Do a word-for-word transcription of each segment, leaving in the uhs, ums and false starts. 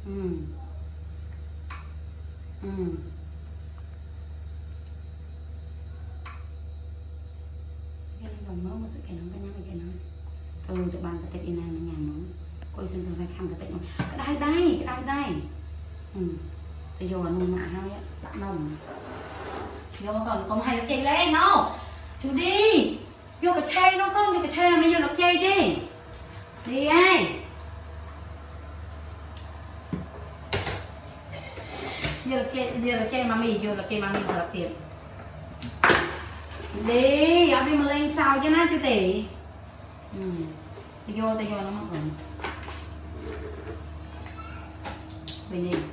ừ ừ cái này còn mới mà tự cái nó cái nhá cái nó từ tụi bạn cái tệ này nó nhà nó coi xem thằng này khăm cái tệ nó cái đây đây cái đây đây ừ bây giờ là nông mạ thôi á bạn nồng vô mà còn còn hay là chơi lên nó chú đi vô cái chơi nó không vô cái chơi mà vô nó chơi đi đi ai vô là chơi vô là chơi mami vô là chơi mami sao là tiền đi ở đi mà lên sao cho nó chứ tỷ ừ vô tôi vô nó mất rồi bên đi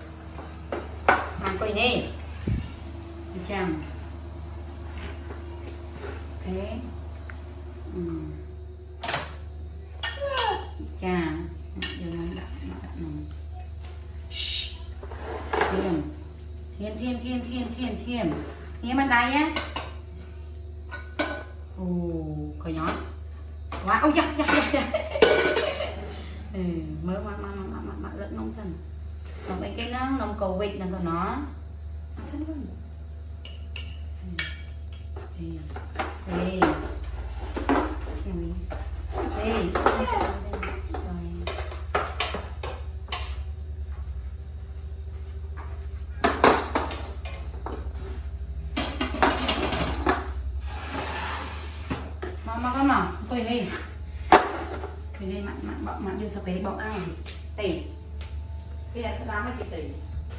ăn coi nè chàng thế ừ chàng giờ nó đặt nó đặt nó thêm thêm thêm thêm thêm thêm thêm bên đây á ồ coi nhói quá ôi giật giật giật ừ mới mà mà mà mà mà rất nóng dần còn bên cái nó nóng cầu vịt là còn nó ăn sẵn luôn đi đi đi mà con nào tôi đi tôi đi mặn mặn bọc mặn như sập bể bọc ai tỉ bây giờ sẽ làm cái gì tỉ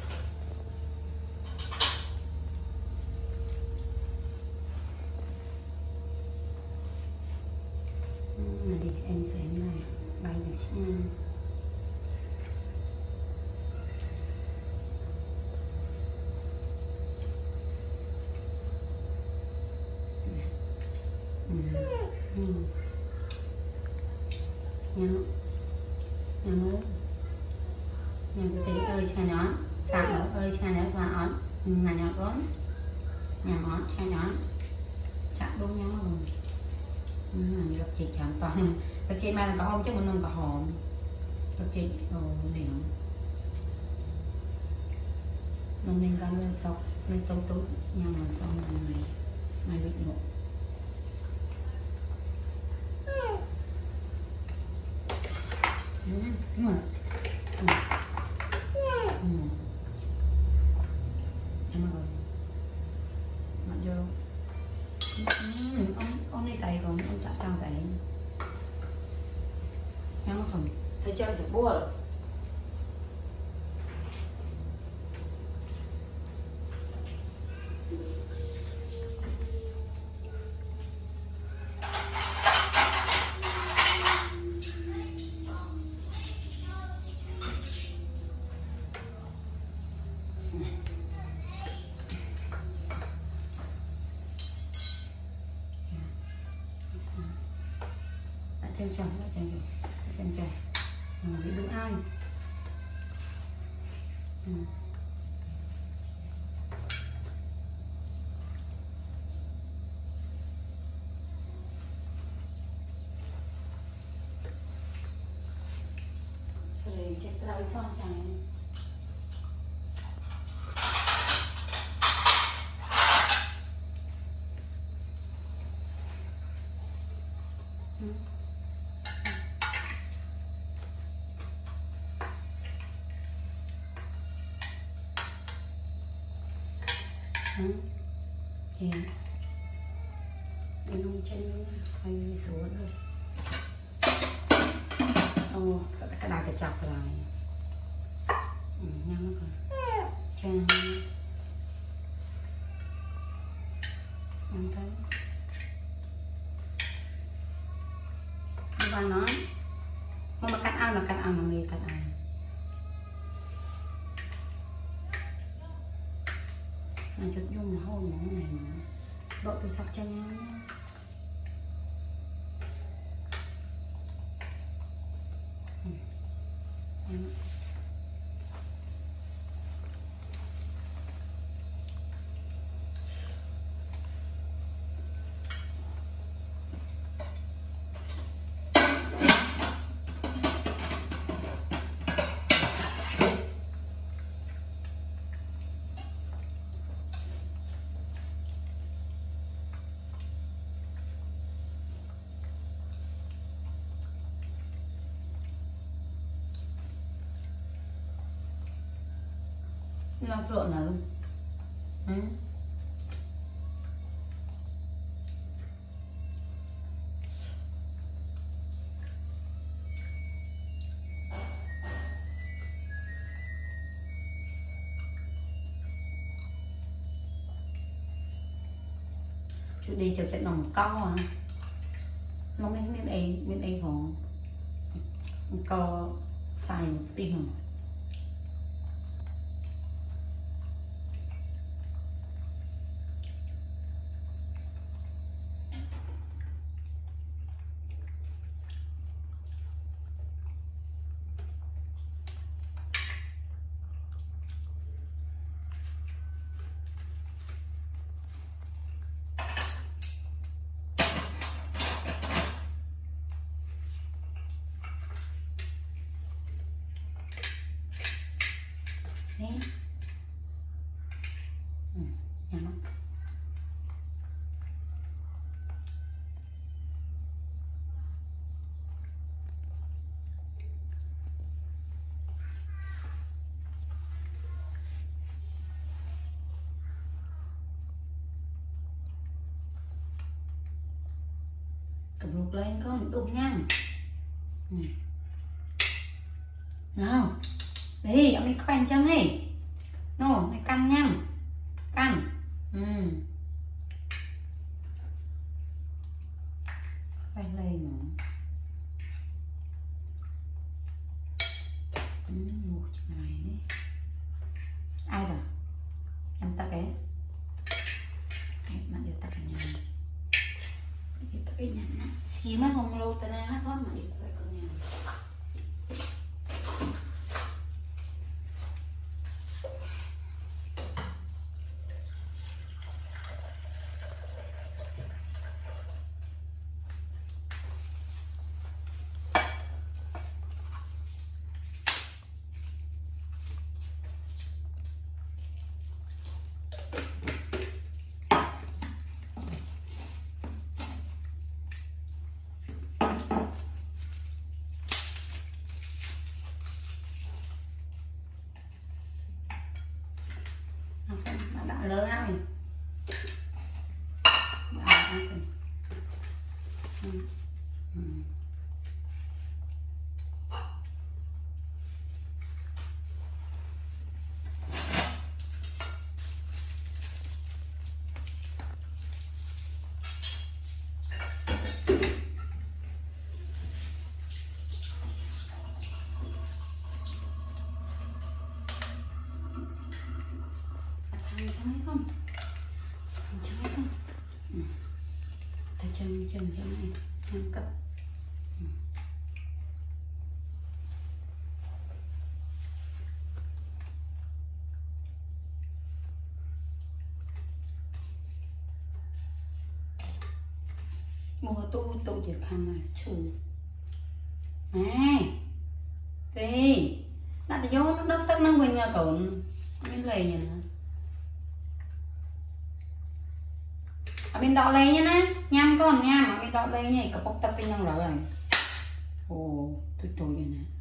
này đi em sẽ này bay được nha ừ. Nhà nhà mới nhà cái tính ơi cha nhỏ sao ơi cha nhỏ và ớn nhà nhỏ ớn nhà món cha nhỏ chạm đúng nhau rồi ừ, như lập chị chạm toàn lập chị mai là có hôm chứ mình không có hồn lập chị đồ điểm nông nên con lên sọc lên tố tố nhau là xong là này này bị ngộ đúng đúng rồi ừ. Ừ. Em rồi bạn vô ừ. ông ông đi cày còn ông chặt trong cày em không thấy chơi sửa bùa chân trần lại chân trần chân trần ừ, bị đứng ai ừ. rồi chết tay son chẳng ừ. Ừ. Chị em không chân hay xuống rồi ô cái đài cái chọc lại ừ, nhau nó còn trang em thấy và nói không mà cắt ăn là cắt ăn mà mì cắt ăn này chút dung là hôn món này mà độ tôi sắp cho nhau nhé ừ. Ừ. Nó rộn nữa. Ừ. Judee chụp chất nồng co à. Nó mới biết đây, biết đây còn co xài một tí hả. Đấy. Ừ, nhắm mắt. Cầm ruột lên con, đụng nha. Ừ. Nào. Đi, ông đi khoanh chân đi. Nô, này căng nha. Căng. Ừ. Khoanh lên nữa. Ừ, một ngày đi. Ai rồi? Em tập bé. Ai mà điều tập cái nhà. Điều tập cái nhà nè. Xí mà không lâu ta nè, có mà điều tập cái nhà. Nó đã lớn ai đã ăn rồi. Ừ. Ừ. Thấy không? Thấy không? Ừ. Thấy chân chân chân này năm cấp. Ừ. Mua tôi tôi chỉ khăm mà trừ. Này. Đi. Đã thì vô nó đâm tắc nâng về nhà cậu. Bên lầy nhỉ nè. Ở bên đọ lấy nha ná, nhăm con nha, mà bên đọ lấy nha, cặp bốc tập bên nhau rồi. Ồ, tôi tôi vậy nè.